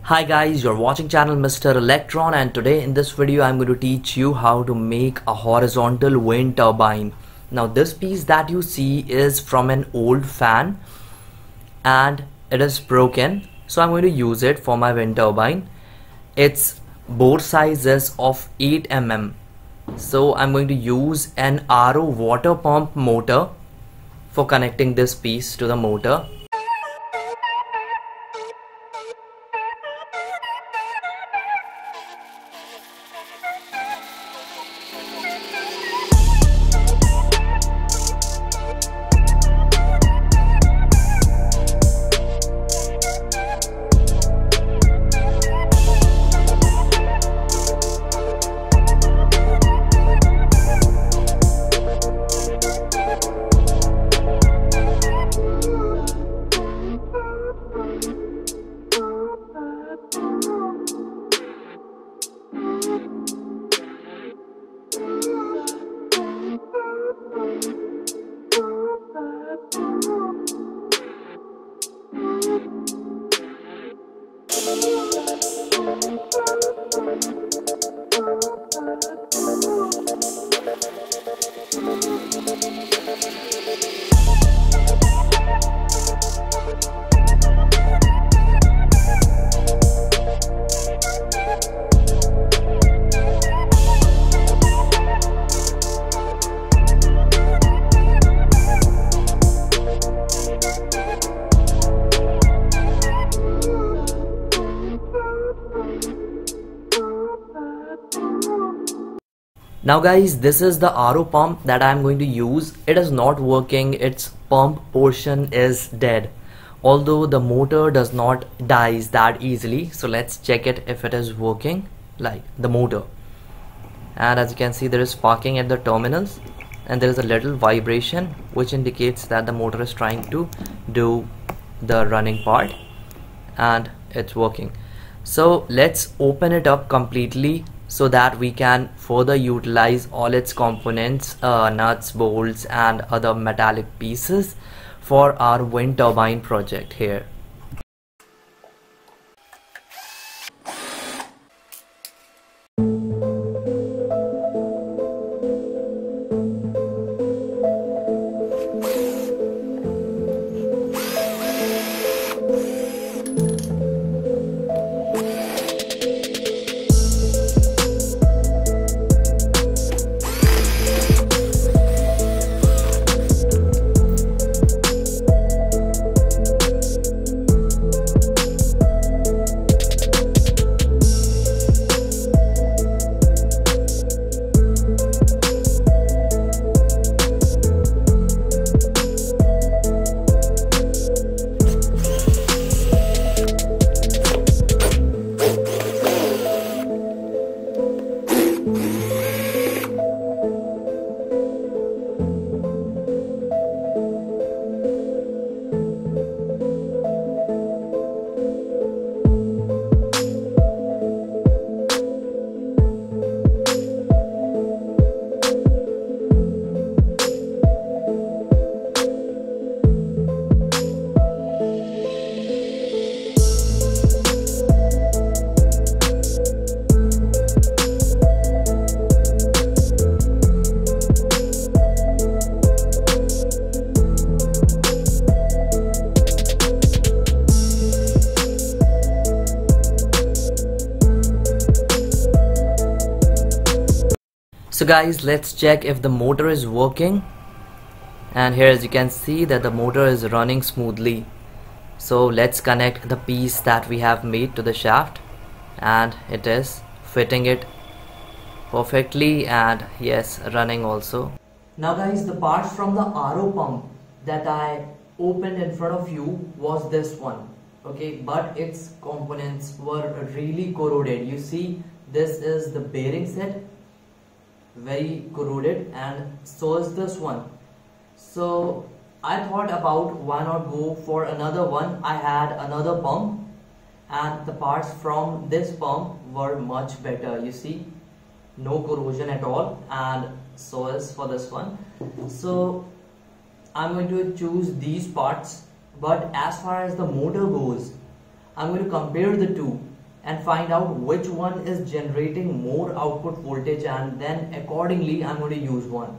Hi guys, you're watching channel Mr. Electron, and today in this video I'm going to teach you how to make a horizontal wind turbine. Now this piece that you see is from an old fan and it is broken, so I'm going to use it for my wind turbine. Its bore size is of 8 mm, so I'm going to use an RO water pump motor for connecting this piece to the motor. Now guys, this is the RO pump that I am going to use. It is not working, its pump portion is dead. Although the motor does not dies that easily, so let's check it if it is working, like the motor. And as you can see, there is sparking at the terminals and there is a little vibration which indicates that the motor is trying to do the running part, and it's working. So let's open it up completely so that we can further utilize all its components, nuts, bolts and other metallic pieces for our wind turbine project here. So guys, let's check if the motor is working, and here as you can see that the motor is running smoothly. So let's connect the piece that we have made to the shaft, and it is fitting it perfectly, and yes, running also. Now guys, the parts from the RO pump that I opened in front of you was this one, okay, but its components were really corroded. You see, this is the bearing set, very corroded, and so is this one. So I thought about why not go for another one. I had another pump and the parts from this pump were much better. You see, no corrosion at all, and so is for this one. So I'm going to choose these parts, but as far as the motor goes, I'm going to compare the two. and find out which one is generating more output voltage, and then accordingly I'm going to use one.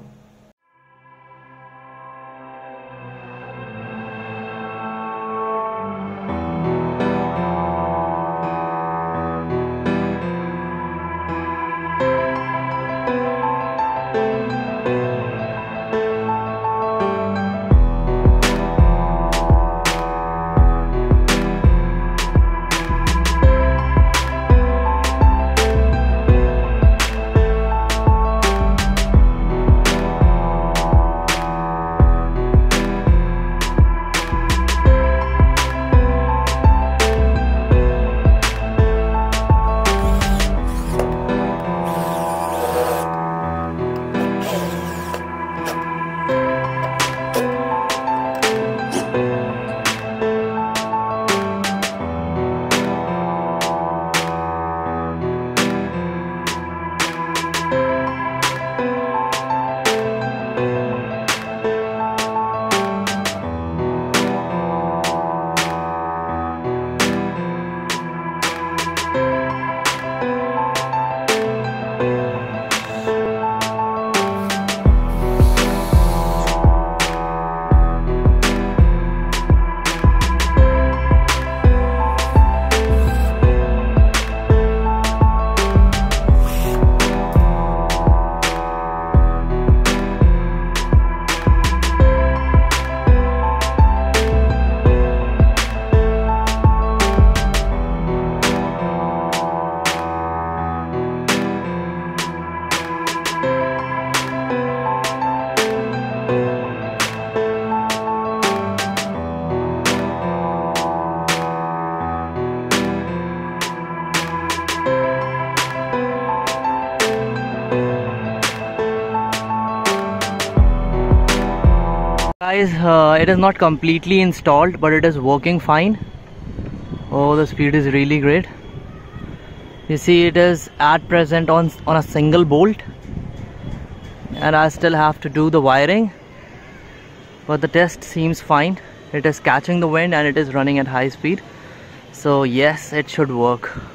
Guys, it is not completely installed, but it is working fine. Oh, the speed is really great. You see, it is at present on a single bolt, and I still have to do the wiring, but the test seems fine. It is catching the wind and it is running at high speed, so yes, it should work.